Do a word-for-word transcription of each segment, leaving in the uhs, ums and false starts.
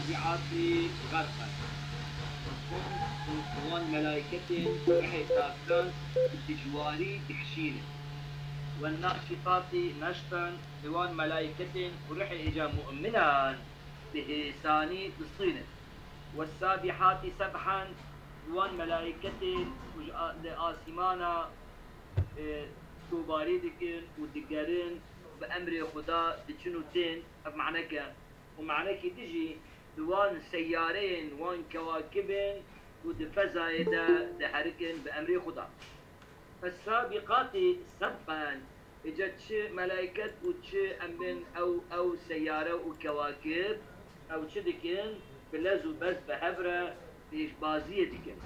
والنازعات غرقا وان ملائكة رحي تاكتان بجواري تحشينه والناشطات نشطا وان ملائكة ورحي إجا مؤمنا بإحسان تصطينه والسابحات سبحا وان ملائكة لآسمانا توباري دكين ودقارين بأمر خدا دچنو تين بمعنى ومعنى كي تجي دوان سيارين وان كواكبين ودفزايدا دحركن بأمر خدا فالسابقات سبقا اجت ملائكة وتش أمن أو أو سيارة وكواكب أو تشدكن بلازو بس بهبرة فيش بازية دكن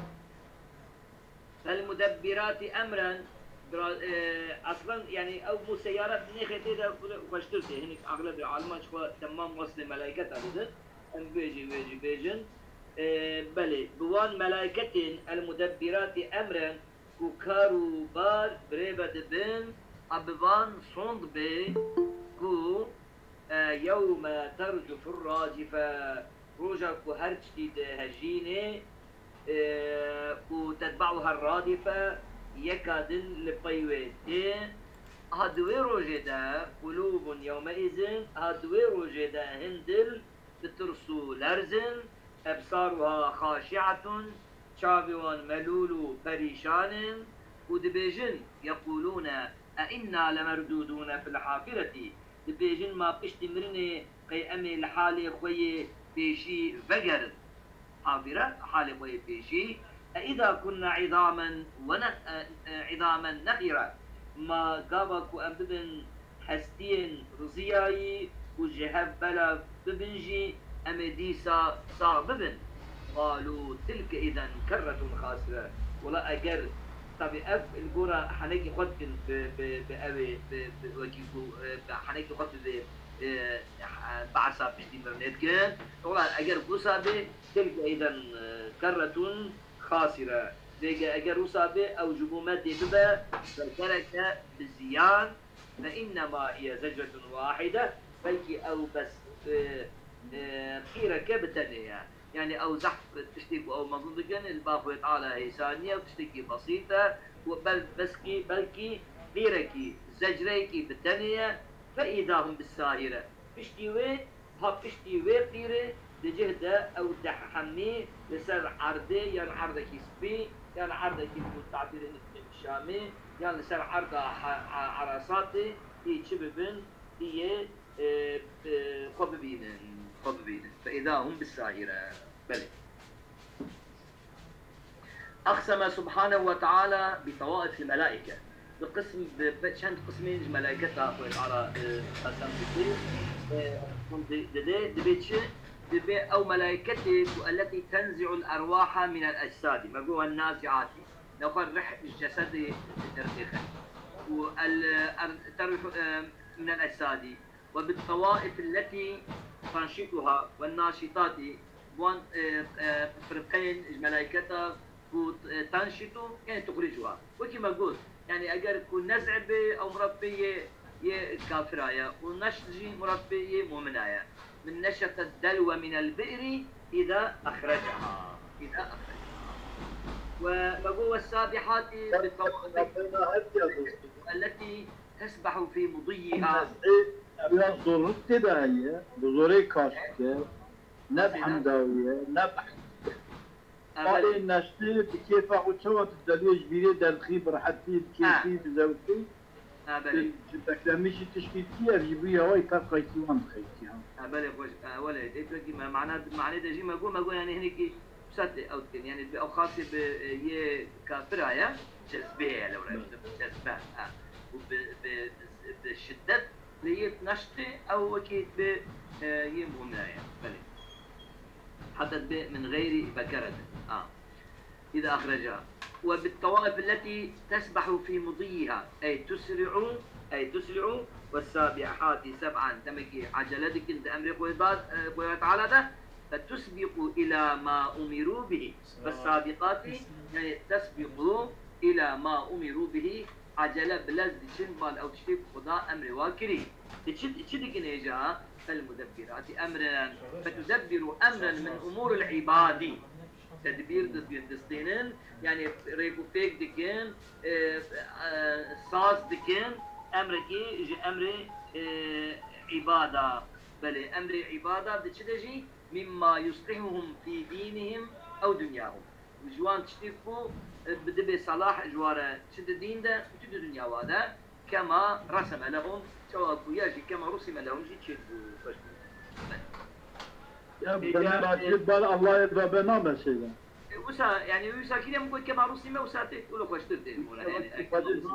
فالمدبرات أمرا اصلا يعني او مو سيارات نيخه ده واشترتي هناك اغلب العالم شو تمام وصل ملائكه هذا ام بيجي بيجي بيجن اه بلي بوان ملائكه المدبرات امرا كوكارو بار بريبه دبن ابوان صند بي كو اه يوم ترجف الراجفه روجا كو هرجتي هجينه اه وتتبعها الرادفه يكادن لبيوتين هادوي روجدا قلوب يومئذ هادوي روجدا هندل بترسو لرزن أبصارها خاشعة شابوان ملول بريشان ودبيجن يقولون أئنا لمردودون في الحافرة دبيجن ما بشتمرني قي أمي لحالي خوي بيشي فقر حافرة حالي خوي بيشي إذا كنا عظاما ون... عظاما نخرة ما قابك وأبدن حستين رزياي وجهب بلا ببنجي أمديسا صاببن قالوا تلك إذا كرة خاسرة ولا أجر طبي أف الجورة حنيجي خدن بأبي بوجيكو حنيجي خدن بعصا بشتي مرنت كان ولا أجر قصابي تلك إذا كرة خاسرة ديجا أجر وصابة أو جمومات دبا فكرك بالزيان فإنما هي زجرة واحدة بلكي أو بس خيرك بتنية يعني أو زحف تشتكي أو مضضقا الباقوة تعالى هي ثانية وتشتكي بسيطة وبل بسكي بلكي خيرك زجريك بتنية فإذا هم بالساهرة بشتي وين ها بشتي وين خيرة لجهده أو تحمي لسر عرضه يعني عرضه كيسبي يعني عرضه كيسبي تعبير الشامي يعني لسر عرضه عراساتي هي شببن هي قببين قببين فإذا هم بالساهرة بلى أقسم سبحانه وتعالى بطوائف الملائكة بقسم بشان قسمين الملائكة على قسم كثير دده دبيتش دبي أو ملائكته التي تنزع الأرواح من الأجساد ما هو النازعات نقول رح الجسد ترخيخا والترخ من الأجساد وبالطوائف التي تنشطها والناشطات وان فرقين الملائكة تنشط يعني تخرجها وكما قلت يعني أجر كون نزع أو مربية كافرايا ونشجي مربية مؤمنايا من نشط الدلو من البئر إذا أخرجها إذا أخرجها ومقوى السابحات بالطوائف التي تسبح في مضيها بزور ابتدائية بزوري كاشكة نبحم داوية نبح قالي الناشطة بكيف أخذ شوات الدليج بيري دلخيب رحتي بكيفي بزوتي بدك لمشي تشكيتي أجيبيها هاي تبقى كيوان خيتي ها بالي خوش ولا إيه معناه معناه دجي ما أقول ما أقول يعني هنيك بسات أو تكن يعني أو خاصة بيه كافرايا جذبية لو رأيت جذبة وبالشدة اللي هي نشطة أو أكيد ب يمهمنايا بلي حتى ب من غير بكرة آه إذا أخرجها وبالطوائف التي تسبح في مضيها أي تسرع أي تسرع والسابحات سبعا تمكي عجلتك عند أمر قوة تعالى ده فتسبق إلى ما أمروا به فالسابقات يعني تسبق إلى ما أمروا به عجلة بلز تشنبال أو تشتيب خدا أمر واكري تشد تشد كنيجا فالمدبرات امرا فتدبر امرا من امور العباد تدبير دستينن يعني ريبو فيك دكين ساز دكين امركي جي امر عباده بل امر عباده بتشدجي مما يصلحهم في دينهم او دنياهم وجوان تشتيفو بدبي صلاح جوار شد الدين ده وشد الدنيا وهذا كما رسم لهم سواء يجي كما رسم لهم جي تشدوا يا بنا جبال الله يرضى بنا مثلا وسا يعني وسا كده ممكن كما رسم وساتي ولا كوش تدين يعني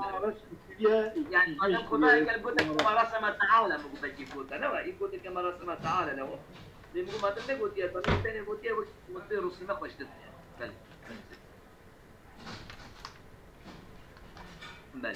يعني انا خداي قال قلت كما رسم تعالى مو بجي قلت انا يقول كما رسم تعالى لو لما ما تبي قلت يا طبيعي ثاني قلت يا وش رسم كوش تدين بل بل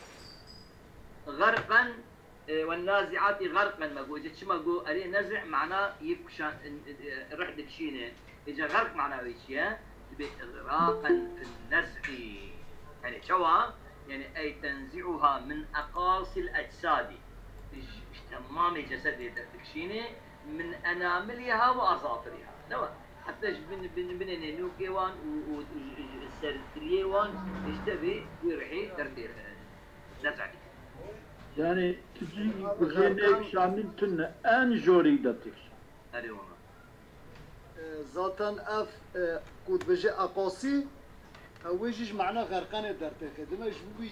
غرقا والنازعات غرقا ما قول اذا ما قول اري نزع معناه يفكشان رح دكشينه اذا غرق معناه ايش يا اغراقا في النزع يعني شوا يعني اي تنزعها من اقاصي الاجساد تمام جسد دكشينه من اناملها واظافرها نوا حتى بن بن بن نوكيوان والسرتليوان يشتبه ويرحي ترتيح نزع يعني تجي بغينك شامل تن ان جوريدتك ايوه ذاتن اف كود بجي اقاصي او يجيش معنا غرقان درته خدمه جوي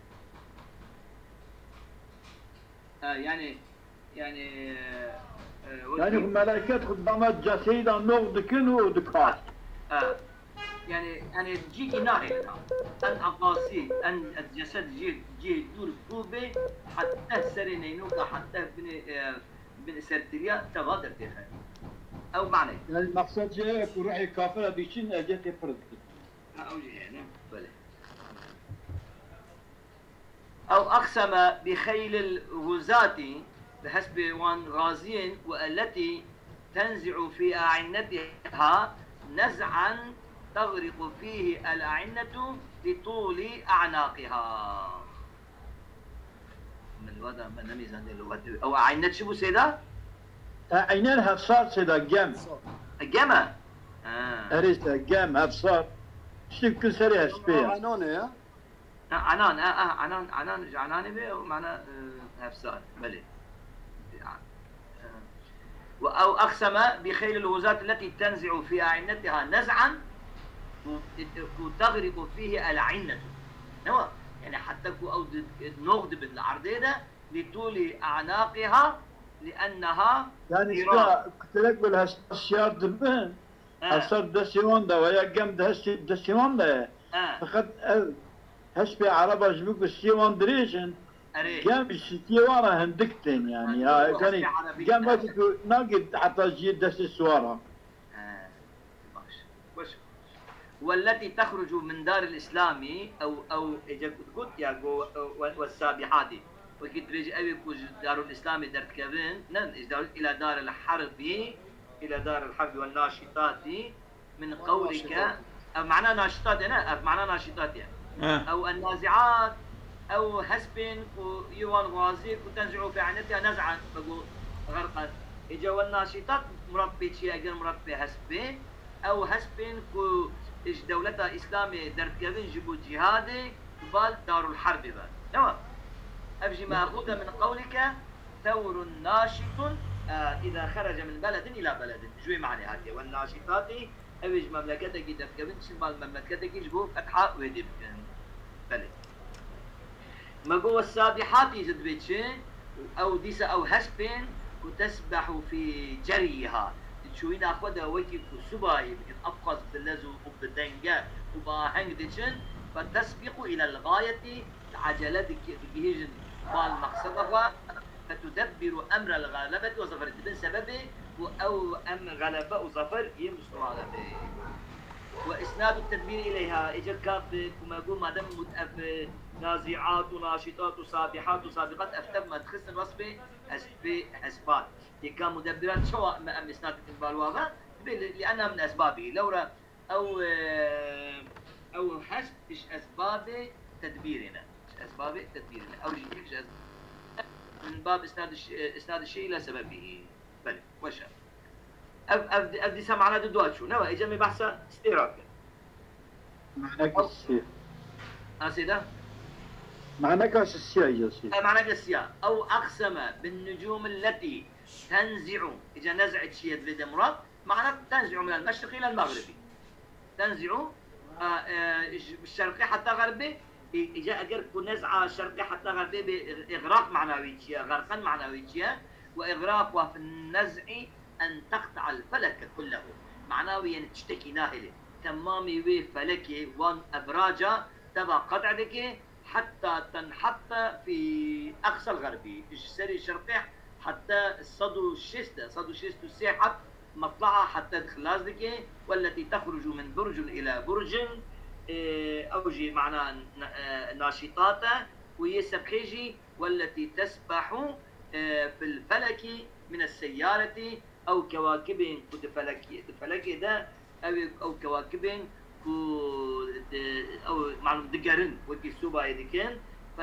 اه يعني يعني آه يعني ملائكة خدامات جسيدة نغد كنو ودكاس اه يعني يعني تجي ناحية أن أقاصي أن الجسد جي جي دور كوبي حتى سرينينوكا حتى بن بن سرتريا تغادر تيخا أو معنى يعني المقصد جاي كروحي كافرة بيشين أجت فرد أو جي يعني بله أو أقسم بخيل الغزاة بحسب وان غازين والتي تنزع في أعنتها نزعا تغرق فيه الأعنة لطول أعناقها. من الوضع من نميز عند اللغة أو أعنة شو سيدا؟ أعنان هفصار سيدا جام. جامة. آه. أريستا جام هفصار. شو كل سريع سبيع. عنان يا. عنان آه آه عنان عنان عنان به ومعنى هفصار بلي. أو أقسم بخيل الغزاة التي تنزع في أعنتها نزعا وتغرق فيه العنة نوا يعني حتى كو أو نغد بالعرضيدة لطول أعناقها لأنها يعني شكا كتلك بالهالشيار دبان هالصار دسيوان دا ويا جم دهشي دسيوان دا فقط هشبي عربة جبوك بالسيوان دريشن جام الشتيوارة هندكتين يعني ها كان جام وقت ناقد حتى جيد دس السوارة والتي تخرج من دار الإسلام أو أو إذا قلت يا جو والسابحات وكي تريج أبي كوج دار الإسلام درت كابين نن إلى دار الحرب إلى دار الحرب والناشطات من قولك أو معناه ناشطات أنا معناه ناشطات يعني أو النازعات أو حسب يوان غازي وتنزع في عنتها نزعا بقول غرقا إجا والناشطات مربي شيء أجر مربي حسب أو حسب كو إيش دولتها إسلامي درت كابين جبوا جهادي بال دار الحرب بال تمام أبجي مأخوذة من قولك ثور ناشط آه إذا خرج من بلد إلى بلد جوي معني هاتي والناشطات أبجي مملكتك درت كابين شمال مملكتك جبوا فتحة ويدي بكن بلد ما جوا السابحات يزد بيتشي أو ديسا أو هسبين وتسبح في جريها تشوين أخوذها ويكي كسباي بكن أبقص باللزو وبالدنجا وباهنج ديشن فتسبق إلى الغاية عجلتك بجهيجن بالمقصدها فتدبر أمر الغلبة وظفر بسببه أو أمر غلبة وظفر يمسلم على به وإسناد التدبير إليها إجت كاب كما يقول ما دام متأف نازعات وناشطات وسابحات وسابقات أفتب ما تخص الوصف حسب حسبات كان مدبرات سواء ما أم إسناد البالواغا لأنها من أسبابه لورا أو أو حسب إيش أسباب تدبيرنا إيش أسباب تدبيرنا أو شيء من باب إسناد إسناد الشيء إلى سببه بله وش أب أب أبدي سمعنا ددوات شو نوا إجا مي بحثة استيراد معنى كسي أسيدا معنى كاس السيا يجسي معنى كسيا أو أقسم بالنجوم التي تنزع إجا نزعت شيء في دمرات معنى تنزع من المشرق إلى المغربي تنزع آه آه الشرقي حتى غربي إجا أجر نزعة شرقي حتى غربي بإغراق معنوي غرقا معنوي وإغراق وفي النزع أن تقطع الفلك كله معنوي يعني تشتكي ناهلة تمامي وي فلكي وان أبراجة تبع قطع ذكي حتى تنحط في أقصى الغربي السري الشرقي حتى الصدو الشيست صدو الشيست الساحة مطلعها حتى خلاص ذكي والتي تخرج من برج إلى برج أوجي معنا ناشطاته ويسبخيجي والتي تسبح في الفلك من السيارة أو كواكب كود فلك فلك ده أو أو كواكب كود أو معلوم دقرن وكي سوبا يدكن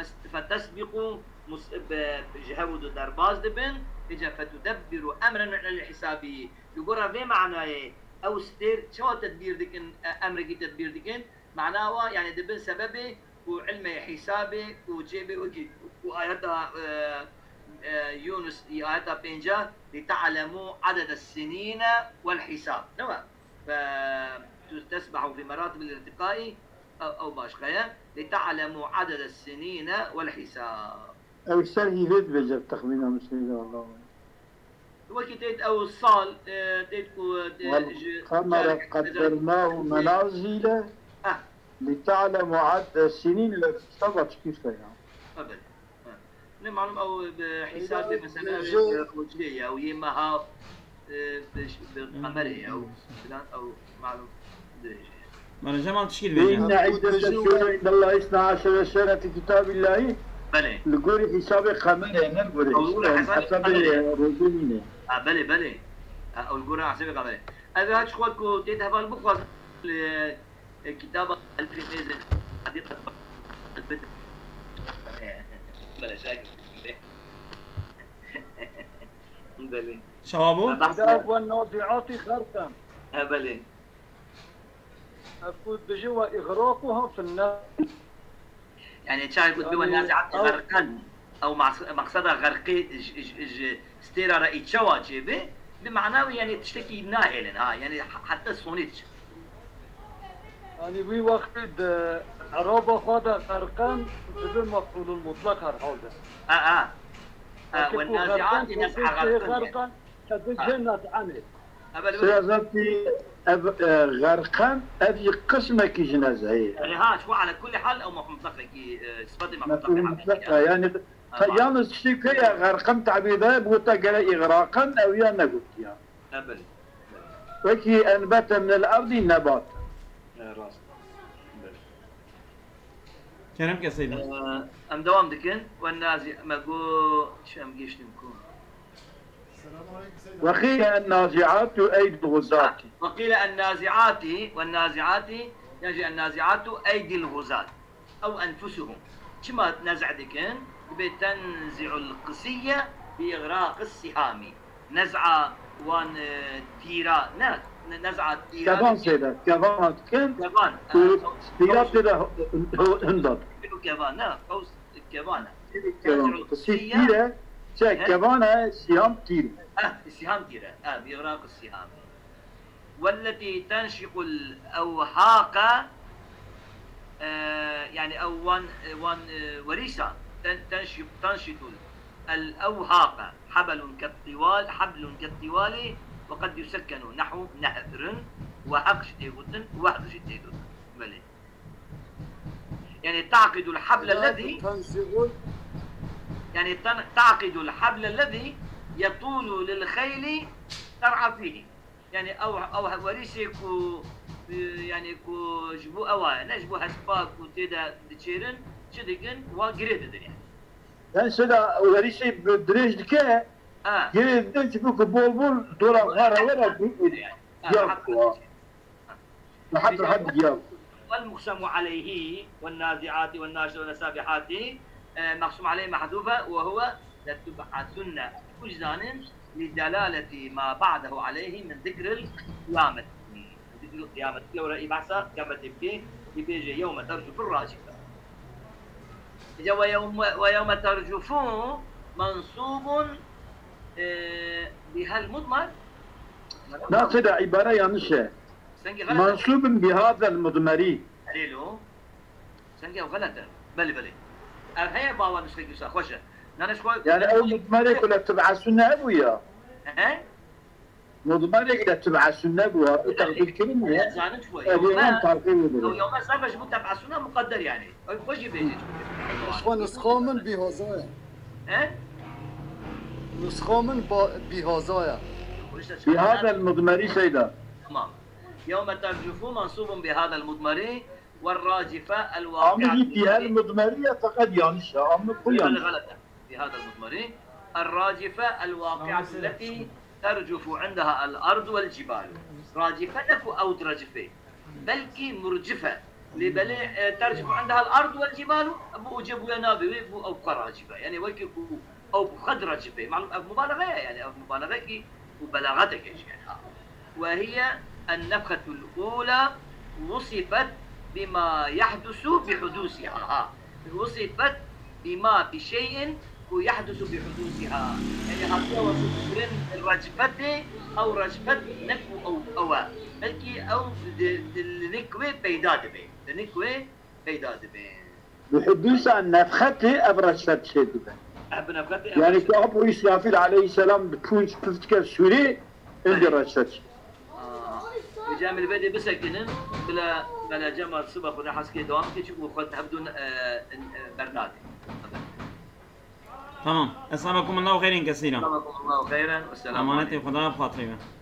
فتسبق بجهود درباز دبن إجا فتدبر أمرا الحسابي يقول في معناه أو ستير شو تدبير دكن أمر كي تدبير دكن معناه يعني دبن سببه وعلم حسابي وجيبه وكي وآياتها يونس آياتها بينجا لتعلموا عدد السنين والحساب نعم فتسبح في مراتب الارتقاء أو, أو باشقيا لتعلموا عدد السنين والحساب أو السنة هيد بجر تخمينها مسلمين والله وكي تيت أو الصال تيت كو قمر قدرناه منازل أه لتعلموا عدد السنين اللي صبت كيف يعني أبدا معلوم أو بحساب مثلا وجهية أو يمها بقمرية أو أو معلوم درجة ما أنا جمال تشكيل بيجي إن عدة الشهور عند الله اثنا عشر سنة في كتاب الله بلى نقول حساب قمري نقول حساب الرجومين آه بلى بلى أو نقول حساب قمري هذا هاتش خواتكو تذهب البقرة الكتابة الفيزيز حديقة البدء بلا شاكر بلى شوابو الأحداث والنازعات خرقا بلى أقول بجوا إغراقها في النار يعني تشاهد قد بوا النازعات غرقا أو مقصدها غرقي ستيرا رأي تشوا جيبه بمعناه يعني تشتكي ناهلا ها يعني حتى صونيتش يعني في وقت عرابة خاضة غرقا بدون مفعول المطلق هالحوزة اه اه اه والنازعات نزعة غرقا كبجنة عنه سيازاتي غرقا أبي قسمك جنازة هي يعني ها شو على كل حال أو مطلقة كي صفتي مطلقة يعني يعني تشتي فيها غرقا تعبيدها بوتا قال إغراقا أو يا نقول يا أبل وكي أنبت من الأرض نبات راس كلام كسيدي أم دوام دكن والنازع ما قو شو أم جيش نمكون وقيل النازعات أيدي الغزاة وقيل النازعات والنازعات يجي النازعات أيدي الغزاة أو أنفسهم كما نزع دكن بتنزع القسية بإغراق السهام نزع وان تيرا نا نزع تيرا كمان سيدا كمان كن كمان تيرا تيرا هندر كمان نا قوس كمان كمان قسية تيرا كمان سهام تيرا اه السهام تيرا اه بإغراق السهام والتي تنشق الأوهاق آه يعني أو وان وان وريسة تنشط تنشط الأوهاق حبل كالطوال حبل كالطوال وقد يسكن نحو نهر وحق شتيغوتن وحد شتيغوتن بلي يعني تعقد الحبل الذي يعني تعقد الحبل الذي يطول للخيل ترعى فيه يعني أو أو وريسي كو يعني كو جبو أوا نجبو هسباك وتدا دشيرن شدقن وقريد يعني يعني سيدا وريسي بدريج دكا اه قريد دكا تفوك بول بول دورا غارة ورا جاب لحد لحد جاب والمقسم عليه والنازعات والناشرات والسابحات مقسوم عليه محذوفة وهو لتبعثن وجدان لدلالة ما بعده عليه من ذكر القيامة. ذكر القيامة لو رأي بحثا قيامة تبكي يبيجي يوم ترجف الراجفة. ويوم ويوم ترجفون منصوب بهالمضمر. لا كده عبارة يانشة. منصوب بهذا المضمري. ليلو سنجي غلطة. بلي بلي. هي باوا نسخة يسا خوشة. يعني أو مضمري كلها تبع السنة أبويا. ها؟ مضمري كلها تبع السنة أبويا. تاخذ الكلمة. زانت شوي. يوم تعرفين. أو يوم صار مش تبع السنة مقدر يعني. خوش يبيجي. إخوان نسخة من بهذايا. ها؟ نسخة من بهذايا. بهذا المضمري سيدا. تمام. يوم ترجفون منصوب بهذا المضمري والراجفة الواقعة. عمي في هالمضمرية فقد يانشة. عمي كل يانشة. غلطة. في هذا المضمري الراجفة الواقعة التي ترجف عندها الأرض والجبال. راجفة نكو أو رجفة بلكي مرجفة لبلي ترجف عندها الأرض والجبال أبو أجيب ينابي أبو أو قراجفة يعني وكي أو بخد رجفة معلوم مبالغة يعني أو مبالغة كي وبلاغتك يعني. وهي النفخة الأولى وصفت بما يحدث بحدوثها. وصفت بما بشيء ويحدث بحدوثها يعني هذا وصف الرجفة أو رجفة نكو أو أوا بلكي أو النكوة بيداد بين النكوة بيداد بين بحدوث النفخة أبرزت شيء يعني كأبو إسرافيل عليه السلام بتكون تفتكر سوري عند رجفت جامل البدي بسكنن بلا بلا جمال صبح ولا حسكي دوام تشوفوا خد تبدون برنامج. تمام. أسألكم الله خيرا كثيرا. أسألكم الله خيرا والسلام عليكم. أمانتي خدا بخاطري.